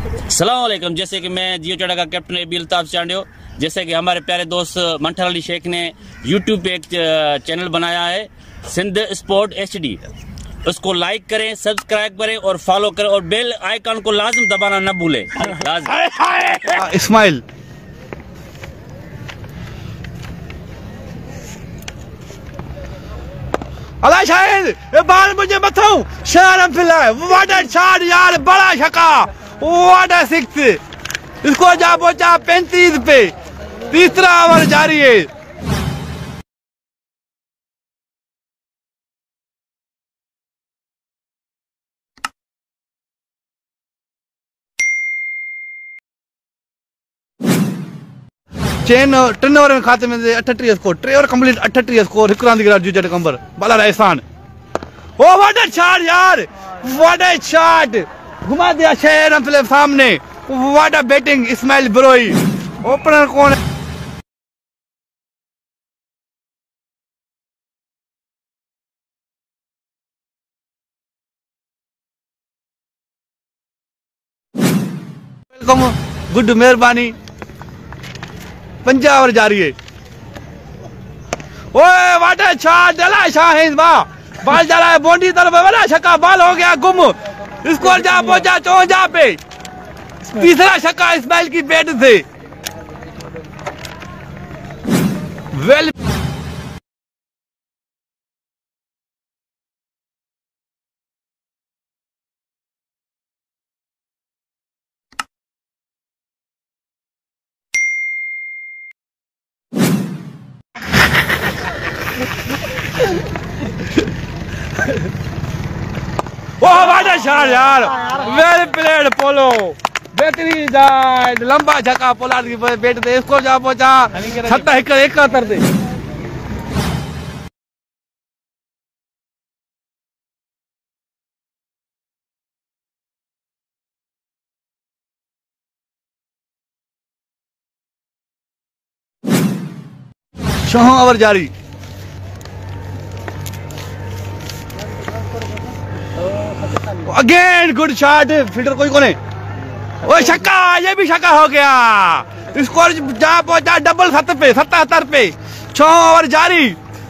अस्सलाम वालेकुम। जैसे कि मैं जियो चढ़ा का कैप्टन एबी अल्ताफ चांडियो, जैसे कि हमारे प्यारे दोस्त मंठर अली शेख ने यूट्यूब पे एक चैनल बनाया है सिंध स्पोर्ट HD। उसको लाइक करें, सब्सक्राइब करें और फॉलो करें और बेल आइकन को लाजिम दबाना न भूलें। इस्माइल अला शाहिद ये बाल मुझे बताऊं शर्म फिल्ला व्हाट अ शॉट यार, बड़ा छक्का, व्हाट अ सिक्स। इसको जा पहुंचा 35 पे, तीसरा ओवर जारी है। चेन 3 ओवर में खाते में 38 स्कोर, 3 ओवर कंप्लीट 38 स्कोर, हिक रांदि गिरा जुजट कंबर बाला Rajasthan. Oh what a shot यार, व्हाट अ शॉट, घुमा दिया शेर अपने सामने। What a batting Ismail Brohi. Opener कौन है? वेलकम, गुड, मेहरबानी। 5 ओवर जारी है। ओए व्हाट अ शॉट, डला शाहिद वाह, बॉल जा रहा है बाउंड्री तरफ, बड़ा छक्का, बॉल हो गया गुम। स्कोर जा पहुंचा 54 पे, तीसरा छक्का इस्माइल की बैट से। वेल व्हाट अ शॉट यार, वेल प्लेड पोलो, बेहतरीन जाट, लंबा छक्का पोलार्ड की बैट से। इसको जा पहुंचा 71 पे। छह ओवर जारी। अगेन गुड शॉट, फील्डर कोई कोने। ओए छक्का, ये भी छक्का हो गया। स्कोर जा पहुंचा डबल 77 पे, 6 ओवर जारी।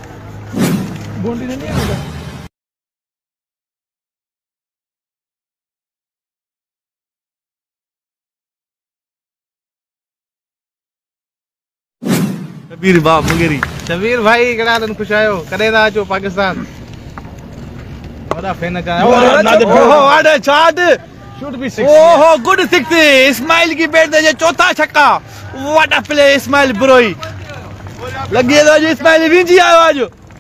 शबीर बाप मुगेरी, शबीर भाई कड़ा दिन खुश आयो, कदे ना अचो पाकिस्तान। बड़ा फैन अचा। ओहो व्हाट अ शॉट, शूट भी 6। ओहो गुड 6, इस्माइल की बैट से चौथा छक्का। What a play Ismail Brohi. लगी तो जो इस्माइल विंजी आयो आज।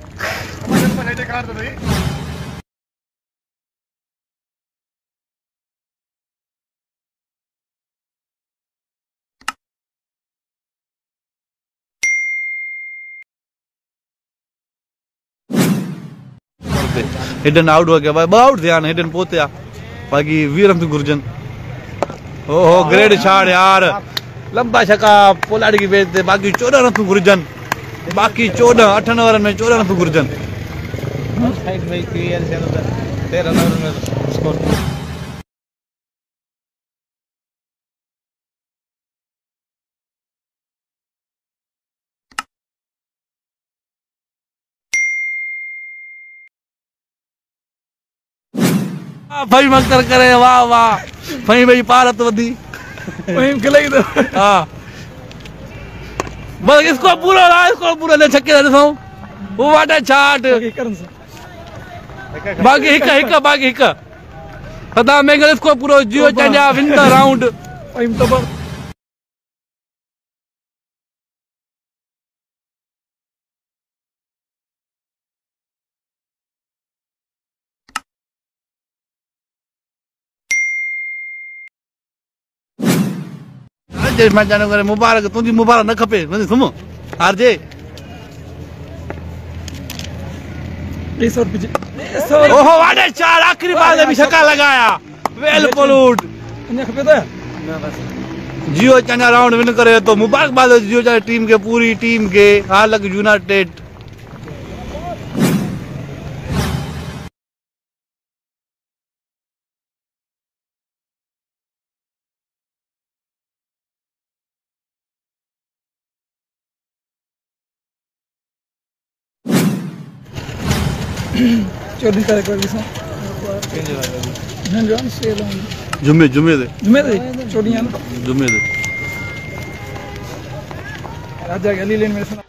हिडन आउट हो गया भाई, बहुत ध्यान हिडन पोते बाकी वीरम से गुरजन। ओहो ग्रेट शॉट यार, लंबा छक्का पोलार्ड की बैट से। बाकी 14 रन पे गुरजन, बाकी 14 8 ओवर में 14 रन पे गुरजन। भाई क्लियर से 13 ओवर में स्कोर। भाई मक्कर करे, वाह वाह भाई भाई पारत वधी वहीं खिलाई दो। हां बस इसको पूरा ले छक्के दे सो। वो व्हाट अ शॉट, बाकी हिक सदा मेंगल इसको पूरा जियो चंजा विन द राउंड। मैं जाने करे मुबारक, तुझी मुबारक न खपे सुम हार जे। ओहो व्हाट अ शॉट, आखिरी बाल में भी छक्का लगाया। वेल पोलूड, जियो चंजा राउंड विन करे तो मुबारकबाद जियो चंजा टीम के, पूरी टीम के। हाल यूनाइटेड चोरी करे कोई किसा जान से जुम्मे दे चोरियां जुम्मे दे राजा गली लेन में सुना